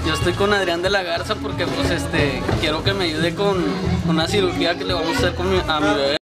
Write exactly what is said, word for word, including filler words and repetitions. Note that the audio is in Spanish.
Yo estoy con Adrián de la Garza porque pues este quiero que me ayude con una cirugía que le vamos a hacer con mi- a mi bebé.